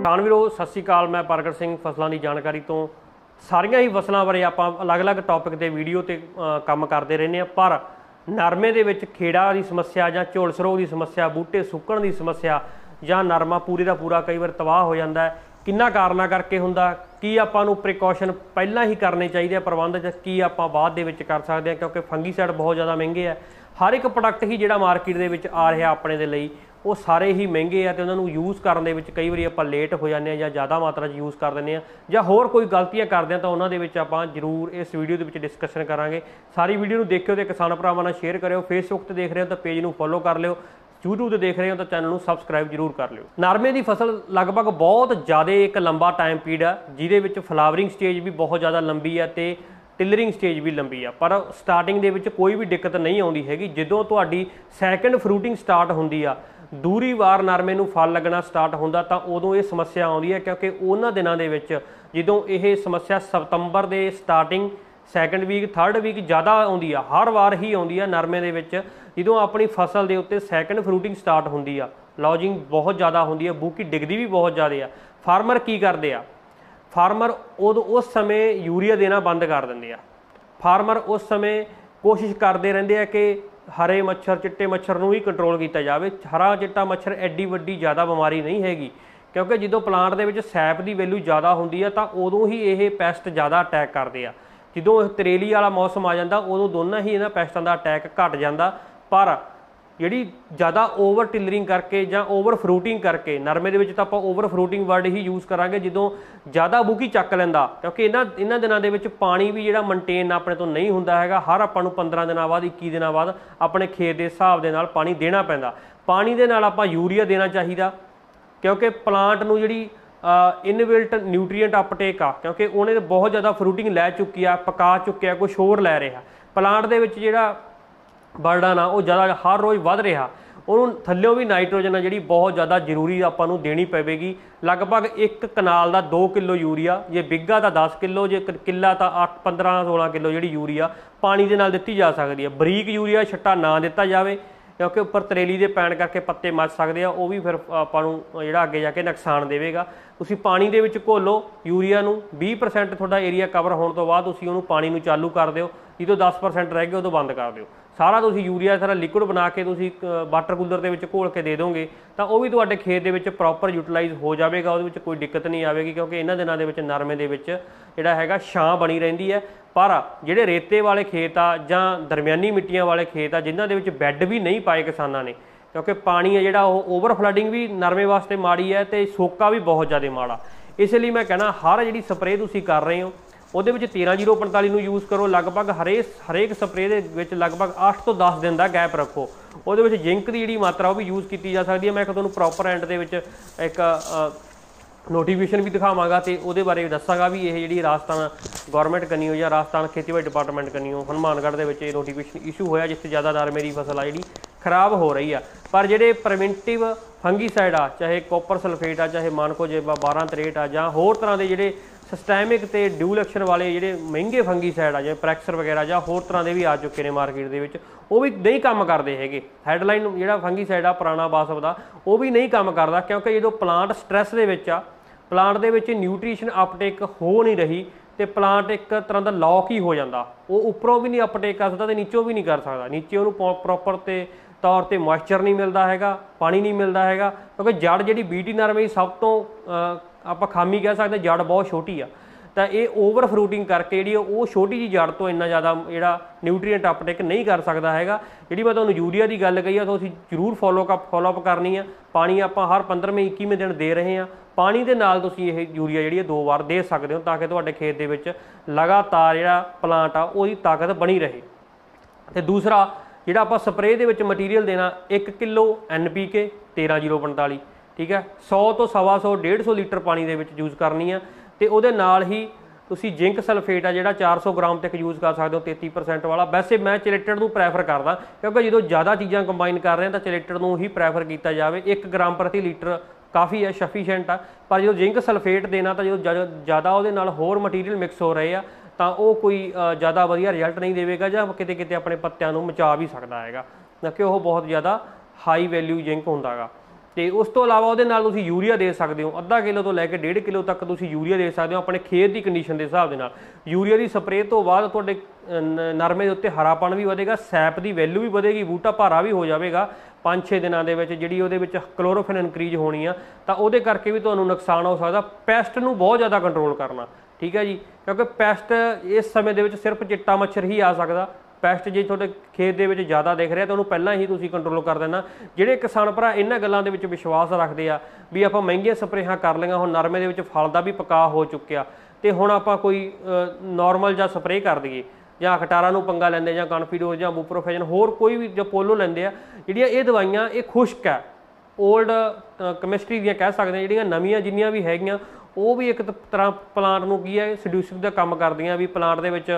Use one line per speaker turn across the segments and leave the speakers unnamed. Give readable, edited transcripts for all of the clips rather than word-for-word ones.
ਕਿਸਾਨ ਵੀਰੋ सत श्री अकाल। मैं प्रगट सिंह फसलों की जानकारी तो सारिया ही फसलों बारे आप अलग अलग टॉपिक के वीडियो ते काम करते रहने पर नरमे दे विच खेड़ा की समस्या जां झोलस रोग की समस्या, बूटे सुक्कण की समस्या जां नरमा पूरे का पूरा कई बार तबाह हो जाता है, किन्ना कारणा करके हुंदा, की आपां नूं प्रिकॉशन पहला ही करने चाहिए प्रबंध च, की आपां बाद दे विच कर सकते हैं, क्योंकि फंगीसाइड बहुत ज़्यादा महंगे है। हर एक प्रोडक्ट ही जिहड़ा मार्केट दे विच आ रहा अपने दे लई वो सारे ही महंगे है, तो उन्होंने यूज़ करने में कई बार आप लेट हो जाते हैं या ज़्यादा मात्रा यूज़ कर दें या होर कोई गलतियां करते हैं, तो उन्होंने आप जरूर इस वीडियो के डिस्कशन करांगे। सारी वीडियो को देखियो तो किसान भरावां नाल शेयर करियो, फेसबुक पर देख रहे हो तो पेज को फॉलो कर लियो, यूट्यूब पर देख रहे हो तो चैनल को सबसक्राइब जरूर कर लियो। नरमे की फसल लगभग बहुत ज़्यादा एक लंबा टाइम पीरियड है, जिहदे फ्लावरिंग स्टेज भी बहुत ज़्यादा लंबी है तो टिलरिंग स्टेज भी लंबी है, पर स्टार्टिंग दे विच कोई भी दिक्कत नहीं आउंदी हैगी। जदों तुहाडी सैकेंड फ्रूटिंग स्टार्ट हुंदी आ, दूरी वार नरमे नूं फल लगना स्टार्ट हुंदा, तां उदों ये समस्या आउंदी है, क्योंकि उन्हां दिनां दे विच जदों ये समस्या सितंबर के starting second week third week ज़्यादा आउंदी आ, हर वार ही आउंदी आ नरमे दे विच। जदों अपनी फसल के उत्ते सैकेंड फ्रूटिंग स्टार्ट हुंदी आ, लॉजिंग बहुत ज़्यादा हुंदी आ, बूकी डिगदी भी बहुत ज़्यादा आ, फार्मर की करदे आ, फार्मर उस समय यूरिया देना बंद कर देंगे आ। फार्मर उस समय कोशिश करते रहते हैं कि हरे मच्छर चिट्टे मच्छर नूं ही कंट्रोल किया जाए। हरा चिट्टा मच्छर एड्डी वड्डी ज़्यादा बीमारी नहीं हैगी, क्योंकि जो प्लांट के सैप की वैल्यू ज़्यादा होंदी है तो उदों ही ये पेस्ट ज़्यादा अटैक करते हैं। जो तरेली वाला मौसम आ जाता उदों दोनों ही इन्हां पेस्टां दा अटैक घट जाता, पर जिहड़ी ज़्यादा ओवर टिलरिंग करके जां ओवर फ्रूटिंग करके नरमे दे विच तां आपां ओवर फ्रूटिंग वर्ड ही यूज़ करांगे जदों ज़्यादा बूकी चक लैंदा, क्योंकि इन्हां दिनां दे विच पानी भी जिहड़ा मेनटेन अपने तो नहीं हुंदा हैगा। हर आपां नूं 15 दिनां बाद 21 दिनां बाद अपने खेत के हिसाब दे नाल पानी देना पैंदा। पानी दे नाल आपां यूरिया देना चाहिदा, क्योंकि प्लांट नूं जिहड़ी इनबिल्ट न्यूट्रीएंट अपटेक आ, क्योंकि उन्हें बहुत ज़्यादा फ्रूटिंग लै चुकी आ, पका चुक्या, कुछ होर लै रहा प्लांट दे विच जिहड़ा बर्डन आ वो ज़्यादा हर रोज़ वध रहा, उन्होंने थल्लों भी नाइट्रोजन जी बहुत ज़्यादा जरूरी आपां नूं देनी पवेगी। लगभग एक कनाल का 2 किलो यूरिया, जे बिग्गा तो 10 किलो, जे किला तो 15-16 किलो जी यूरिया पानी के नाल दित्ती जा सकती है। बरीक यूरिया छट्टा ना दिता जाए, क्योंकि उपर तरेली के पैण करके पत्ते मच सकते हैं, वो भी फिर आपां नूं जिहड़ा अगे जाके नुकसान देवेगा। तुसीं पानी दे विच घोलो यूरिया नूं, 20% तुहाडा एरिया कवर होने तो बाद तुसीं उहनूं पानी नूं चालू कर दिओ, जो 10% रह गए उदों बंद कर दिओ। सारा तुसीं यूरिया सारा लिक्विड बना के तुसीं वाटर कूलर दे विच घोल के दे दोगे तो वह भी तुहाडे खेत दे विच प्रॉपर यूटिलाइज हो जाएगा, उहदे विच कोई दिक्कत नहीं आएगी, क्योंकि इन्हां दिनां दे विच नरमे दे विच जिहड़ा हैगा छां बनी रहिंदी है। पर जिहड़े रेते वाले खेत आ जां दरमियानी मिट्टियां वाले खेत आ, जिन्हां दे विच बैड भी नहीं पाए किसानां ने, क्योंकि पानी है जिहड़ा ओवर फ्लडिंग भी नरमे वास्ते माड़ी है तो सोका भी बहुत ज़्यादा माड़ा। इसलिए मैं कहना हर जिहड़ी स्प्रे तुसीं कर रहे हो ਉਹਦੇ ਵਿੱਚ 13-045 ਨੂੰ यूज़ करो। लगभग हरेक स्प्रे ਦੇ ਵਿੱਚ लगभग 8 ਤੋਂ 10 दिन का गैप रखो। ਉਹਦੇ ਵਿੱਚ जिंक की ਜਿਹੜੀ मात्रा वो भी यूज़ की जा सकती है। मैं ਤੁਹਾਨੂੰ प्रॉपर एंड ਦੇ ਵਿੱਚ एक नोटिफिकेशन भी दिखावांगा तो वो बारे दसांगा भी ये जी राजस्थान गौरमेंट कनियो या राजस्थान खेतीबाड़ी डिपार्टमेंट कनियो हनुमानगढ़ के नोटिफिकेशन इशू होया, जिससे ज़्यादा नरमे की फसल आ जी खराब हो रही है। पर जोड़े प्रिवेंटिव फंगीसाइड आ, चाहे कॉपर सल्फेट आ, चाहे मानकोजेब 1263 आ, जां होर तरह के जोड़े सिस्टैमिक ते ड्यूल एक्शन वाले जोड़े महंगे फंगीसाइड आ, जिवें प्रैक्सर वगैरह जां होर तरह के भी आ चुके हैं मार्केट के विच, वो भी नहीं काम करते हैगे। हैडलाइन जिहड़ा फंगीसाइड आ पुराना बासव दा वो भी नहीं काम करता, क्योंकि जो प्लांट स्ट्रैस दे विच आ, प्लांट दे विच न्यूट्रीशन अपटेक हो नहीं रही तो प्लांट एक तरह का लॉक ही हो जाता, वो उपरों भी नहीं अपटेक कर सकता तो नीचों भी नहीं कर सकता। नीचे उन्होंने प्रॉपर तौर पर मॉइस्चर नहीं मिलता हैगा, पानी नहीं मिलता हैगा, क्योंकि जड़ जी बीटी नरमे सब तो आप खामी कह सकते जड़ बहुत छोटी आ, तो ये ओवर फ्रूटिंग करके जी वो छोटी जी जड़ तो इन्ना ज़्यादा जोड़ा न्यूट्रीएंट अपटेक नहीं कर सकता हैगा। जी मैं तुहानूं यूरिया की गल कही है तो जरूर फॉलोअप करनी है। पानी आप हर 15वें-21वें दिन दे रहे हैं, पानी के नाल तुसीं ये यूरिया जी 2 बार दे सकते हो, ताकि तुहाडे खेत दे विच लगातार जिहड़ा प्लांट आ उहदी ताकत बनी रहे। तो दूसरा जिहड़ा आपां स्प्रे दे विच मटीरियल देना 1 किलो NPK 13-045, ठीक है, 100 तो 125 150 लीटर पानी दे विच यूज़ करनी है। तो वो नाल ही तुसी जिंक सल्फेट आ जिहड़ा 400 ग्राम तक यूज़ कर सकते हो 33% वाला। वैसे मैं चिलेटेड नूं प्रैफर करदा, क्योंकि जो ज़्यादा चीज़ां कंबाइन कर रहे हैं तो चिलेटेड नूं ही प्रैफर किया जाए। 1 ग्राम प्रति लीटर काफ़ी है, सफिशेंट आ। पर जो जिंक सल्फेट देना तो जो ज़्यादा वो नाल होर मटीरियल मिक्स हो रहे हैं तो वो कोई ज़्यादा वधिया रिजल्ट नहीं देगा, जां किते किते अपने पत्तियां नूं मचा भी सकता है, क्योंकि वो बहुत ज़्यादा हाई वैल्यू जिंक होंदा गा। ਤੇ ਉਸ ਤੋਂ ਇਲਾਵਾ ਉਹਦੇ ਨਾਲ ਤੁਸੀਂ ਯੂਰੀਆ ਦੇ ਸਕਦੇ ਹੋ, ਅੱਧਾ ਕਿਲੋ ਤੋਂ ਲੈ ਕੇ 1.5 ਕਿਲੋ ਤੱਕ ਤੁਸੀਂ ਯੂਰੀਆ ਦੇ ਸਕਦੇ ਹੋ ਆਪਣੇ ਖੇਤ ਦੀ ਕੰਡੀਸ਼ਨ ਦੇ ਹਿਸਾਬ ਦੇ ਨਾਲ। ਯੂਰੀਆ ਦੀ ਸਪਰੇਅ ਤੋਂ ਬਾਅਦ ਤੁਹਾਡੇ ਨਰਮੇ ਦੇ ਉੱਤੇ ਹਰਾਪਣ ਵੀ ਵਧੇਗਾ, ਸੈਪ ਦੀ ਵੈਲਿਊ ਵੀ ਵਧੇਗੀ, ਬੂਟਾ ਭਾਰਾ ਵੀ ਹੋ ਜਾਵੇਗਾ 5-6 ਦਿਨਾਂ ਦੇ ਵਿੱਚ। ਜਿਹੜੀ ਉਹਦੇ ਵਿੱਚ ਕਲੋਰੋਫਿਨ ਇਨਕਰੀਜ਼ ਹੋਣੀ ਆ ਤਾਂ ਉਹਦੇ ਕਰਕੇ ਵੀ ਤੁਹਾਨੂੰ ਨੁਕਸਾਨ ਹੋ ਸਕਦਾ। ਪੈਸਟ ਨੂੰ ਬਹੁਤ ਜ਼ਿਆਦਾ ਕੰਟਰੋਲ ਕਰਨਾ, ਠੀਕ ਹੈ ਜੀ, ਕਿਉਂਕਿ ਪੈਸਟ ਇਸ ਸਮੇਂ ਦੇ ਵਿੱਚ ਸਿਰਫ ਚਿੱਟਾ ਮੱਛਰ ਹੀ ਆ ਸਕਦਾ। ਪੈਸਟ ਜੇ ਤੁਹਾਡੇ ਖੇਤ ਦੇ ਵਿੱਚ ਜ਼ਿਆਦਾ ਦਿਖ ਰਿਹਾ ਤਾਂ ਉਹਨੂੰ ਪਹਿਲਾਂ ਹੀ ਤੁਸੀਂ ਕੰਟਰੋਲ ਕਰ ਦੇਣਾ। ਜਿਹੜੇ ਕਿਸਾਨ ਭਰਾ ਇਹਨਾਂ ਗੱਲਾਂ ਦੇ ਵਿੱਚ ਵਿਸ਼ਵਾਸ ਰੱਖਦੇ ਆ ਵੀ ਆਪਾਂ ਮਹਿੰਗੀਆਂ ਸਪਰੇਹਾਂ ਕਰ ਲਈਆਂ, ਹੁਣ ਨਰਮੇ ਦੇ ਵਿੱਚ ਫਲ ਦਾ ਵੀ ਪਕਾ ਹੋ ਚੁੱਕਿਆ ਤੇ ਹੁਣ ਆਪਾਂ ਕੋਈ ਨਾਰਮਲ ਜਾਂ ਸਪਰੇਅ ਕਰ ਦਈਏ, ਜਾਂ ਖਟਾਰਾ ਨੂੰ ਪੰਗਾ ਲੈਂਦੇ, ਜਾਂ ਕਨਫੀਡੋਰ ਜਾਂ ਬੂਪਰੋਫੈਜਨ, ਹੋਰ ਕੋਈ ਵੀ ਜਾਂ ਪੋਲੋ ਲੈਂਦੇ ਆ, ਜਿਹੜੀਆਂ ਇਹ ਦਵਾਈਆਂ ਇਹ ਖੁਸ਼ਕ ਹੈ, ਓਲਡ ਕੈਮਿਸਟਰੀ ਦੀਆਂ ਕਹਿ ਸਕਦੇ ਹਾਂ। ਜਿਹੜੀਆਂ ਨਵੀਆਂ ਜਿੰਨੀਆਂ ਵੀ ਹੈਗੀਆਂ ਉਹ ਵੀ ਇੱਕ ਤਰ੍ਹਾਂ ਪਲਾਂਟ ਨੂੰ ਕੀ ਹੈ ਸਡਿਊਸਿਵ ਦਾ ਕੰਮ ਕਰਦੀਆਂ, ਵੀ ਪਲਾਂਟ ਦੇ ਵਿੱਚ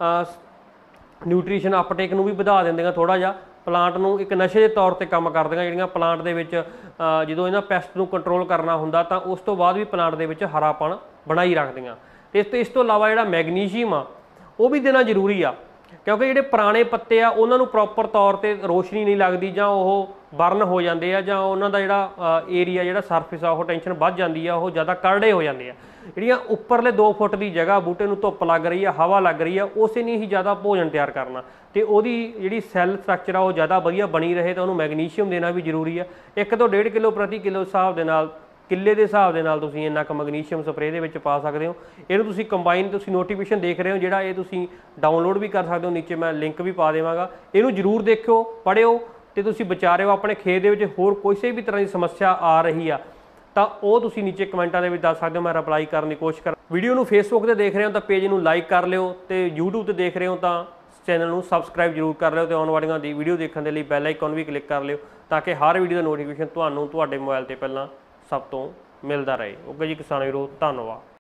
ਨਿਊਟ੍ਰੀਸ਼ਨ ਅਪਟੇਕ ਨੂੰ ਵੀ ਵਧਾ ਦਿੰਦੀਆਂ, ਥੋੜ੍ਹਾ ਜਿਹਾ ਪਲਾਂਟ ਨੂੰ ਇੱਕ ਨਸ਼ੇ ਦੇ ਤੌਰ 'ਤੇ ਕੰਮ ਕਰਦੀਆਂ। ਜਿਹੜੀਆਂ ਪਲਾਂਟ ਦੇ ਵਿੱਚ ਜਦੋਂ ਇਹਨਾਂ ਪੈਸਟ ਨੂੰ ਕੰਟਰੋਲ ਕਰਨਾ ਹੁੰਦਾ ਤਾਂ ਉਸ ਤੋਂ ਬਾਅਦ ਵੀ ਪਲਾਂਟ ਦੇ ਵਿੱਚ ਹਰਾਪਣ ਬਣਾਈ ਰੱਖਦੀਆਂ। ਤੇ ਇਸ ਤੋਂ ਇਲਾਵਾ ਜਿਹੜਾ ਮੈਗਨੀਸ਼ੀਅਮ ਆ ਉਹ ਵੀ ਦੇਣਾ ਜ਼ਰੂਰੀ ਆ, ਕਿਉਂਕਿ ਜਿਹੜੇ ਪੁਰਾਣੇ ਪੱਤੇ ਆ ਉਹਨਾਂ ਨੂੰ ਪ੍ਰੋਪਰ ਤੌਰ 'ਤੇ ਰੋਸ਼ਨੀ ਨਹੀਂ ਲੱਗਦੀ, ਜਾਂ ਉਹ ਬਰਨ ਹੋ ਜਾਂਦੇ ਆ, ਜਾਂ ਉਹਨਾਂ ਦਾ ਜਿਹੜਾ ਏਰੀਆ ਜਿਹੜਾ ਸਰਫੇਸ ਆ ਉਹ ਟੈਂਸ਼ਨ ਵੱਧ ਜਾਂਦੀ ਆ, ਉਹ ਜ਼ਿਆਦਾ ਕਰੜੇ ਹੋ ਜਾਂਦੇ ਆ। ਜਿਹੜੀਆਂ ਉੱਪਰਲੇ 2 ਫੁੱਟ ਦੀ ਜਗ੍ਹਾ ਬੂਟੇ ਨੂੰ ਧੁੱਪ ਲੱਗ ਰਹੀ ਆ, ਹਵਾ ਲੱਗ ਰਹੀ ਆ, ਉਸੇ ਨੇ ਹੀ ਜ਼ਿਆਦਾ ਭੋਜਨ ਤਿਆਰ ਕਰਨਾ ਤੇ ਉਹਦੀ ਜਿਹੜੀ ਸੈੱਲ ਸਟਰਕਚਰ ਆ ਉਹ ਜ਼ਿਆਦਾ ਵਧੀਆ ਬਣੀ ਰਹੇ ਤਾਂ ਉਹਨੂੰ ਮੈਗਨੀਸ਼ੀਅਮ ਦੇਣਾ ਵੀ ਜ਼ਰੂਰੀ ਆ। 1 ਤੋਂ 1.5 ਕਿਲੋ ਪ੍ਰਤੀ ਕਿਲੋ ਹਿਸਾਬ ਦੇ ਨਾਲ, ਕਿੱਲੇ ਦੇ ਹਿਸਾਬ ਦੇ ਨਾਲ ਤੁਸੀਂ ਇੰਨਾ ਕੁ ਮੈਗਨੀਸ਼ੀਅਮ ਸਪਰੇਅ ਦੇ ਵਿੱਚ ਪਾ ਸਕਦੇ ਹੋ। ਇਹਨੂੰ ਤੁਸੀਂ ਕੰਬਾਈਨ, ਤੁਸੀਂ ਨੋਟੀਫਿਕੇਸ਼ਨ ਦੇਖ ਰਹੇ ਹੋ ਜਿਹੜਾ, ਇਹ ਤੁਸੀਂ ਡਾਊਨਲੋਡ ਵੀ ਕਰ ਸਕਦੇ ਹੋ, ਨੀਚੇ ਮੈਂ ਲਿੰਕ ਵੀ ਪਾ ਦੇਵਾਂਗਾ। ਇਹਨੂੰ ਜ਼ਰੂਰ ਦੇਖਿਓ, ਪੜ੍ਹਿਓ ਤੇ ਤੁਸੀਂ ਵਿਚਾਰਿਓ ਆਪਣੇ ਖੇਤ ਦੇ ਵਿੱਚ ਹੋਰ ਕਿਸੇ ਵੀ ਤਰ੍ਹਾਂ ਦੀ ਸਮੱਸਿਆ ਆ ਰਹੀ ਆ ਤਾਂ ਉਹ ਤੁਸੀਂ ਨੀਚੇ ਕਮੈਂਟਾਂ ਦੇ ਵਿੱਚ ਦੱਸ ਸਕਦੇ ਹੋ, ਮੈਂ ਰਿਪਲਾਈ ਕਰਨ ਦੀ ਕੋਸ਼ਿਸ਼ ਕਰਾਂ। ਵੀਡੀਓ ਨੂੰ ਫੇਸਬੁੱਕ ਤੇ ਦੇਖ ਰਹੇ ਹੋ ਤਾਂ ਪੇਜ ਨੂੰ ਲਾਈਕ ਕਰ ਲਿਓ, ਤੇ YouTube ਤੇ ਦੇਖ ਰਹੇ ਹੋ ਤਾਂ ਚੈਨਲ ਨੂੰ ਸਬਸਕ੍ਰਾਈਬ ਜ਼ਰੂਰ ਕਰ ਲਿਓ, ਤੇ ਆਉਣ ਵਾਲੀਆਂ ਦੀ ਵੀਡੀਓ ਦੇਖਣ ਦੇ ਲਈ ਬੈਲ ਆਈਕਨ ਵੀ ਕਲਿੱਕ ਕਰ ਲਿਓ ਤਾਂ ਕਿ ਹਰ ਵੀਡੀਓ ਦਾ ਨੋਟੀਫਿਕੇਸ਼ਨ ਤੁਹਾਨੂੰ ਤੁਹਾਡੇ ਮੋਬਾਈਲ ਤੇ ਪਹਿਲਾਂ ਸਭ ਤੋਂ ਮਿਲਦਾ ਰਹੇ। ਓਕੇ ਜੀ ਕਿਸਾਨ ਵੀਰੋ, ਧੰਨਵਾਦ।